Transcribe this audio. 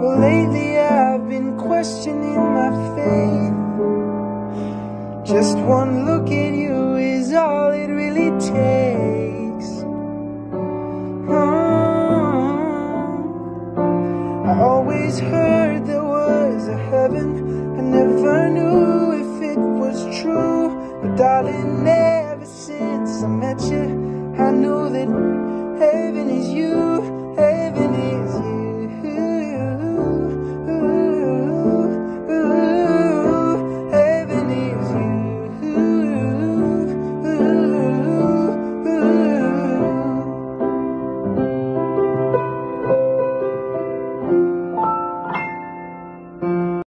Well, lately I've been questioning my faith. Just one look at you is all it really takes.